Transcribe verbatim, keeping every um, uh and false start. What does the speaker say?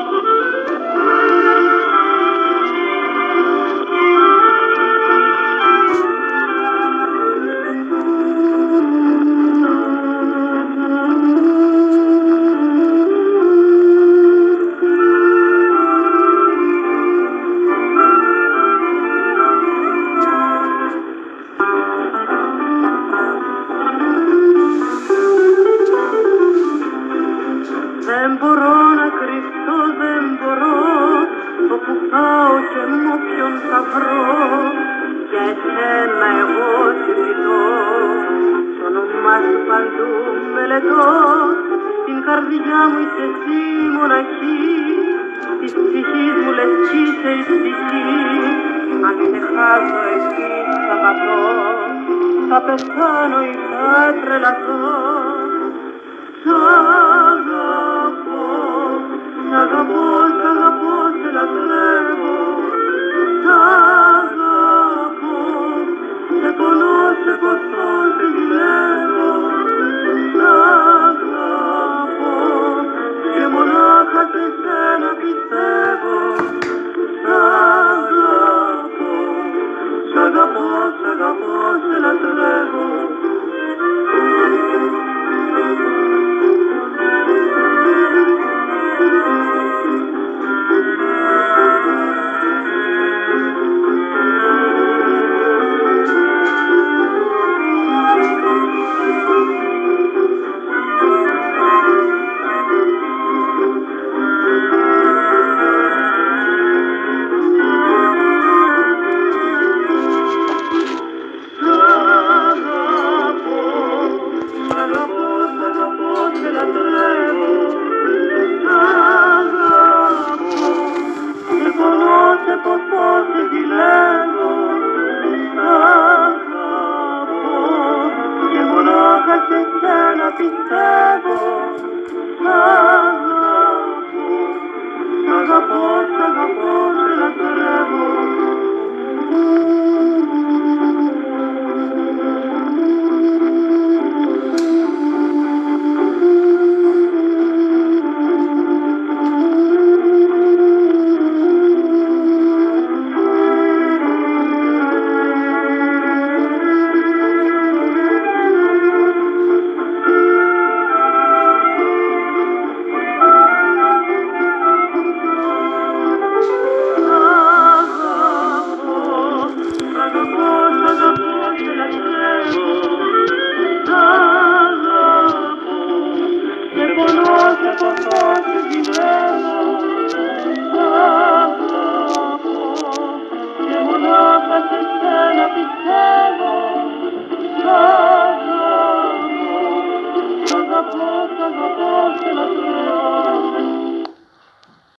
Δεν μπορώ να κρυφτώ, δεν μπορώ, όπου πάω και μου όποιον θα βρω, για εσένα εγώ συζητώ, το όνομά σου παντού μελετώ, στην καρδιά μου είσαι εσύ μοναχή, της ψυχής μου λευκή είσαι η ψυχή, αν σε χάσω εσύ σ' αγαπώ, θα πεθάνω ή θα τρελαθώ. Σ' αγαπώ, σ' αγαπώ, σε λατρεύω. Σ' αγαπώ, σε πονώ, σε ποθώ, σε ζηλεύω. Σ' αγαπώ και μονάχα σε σένα πιστεύω. Σ' αγαπώ, σ' αγαπώ, σ' αγαπώ, σε λατρεύω. Σε ποθώ, σε ζηλεύω. Σ' αγαπώ και μονάχα σε σένα πιστεύω. Σ' αγαπώ, σ' αγαπώ, σ' αγαπώ, σε λατρεύω. Σ' αγαπώ, σ' αγαπώ, σε λατρεύω.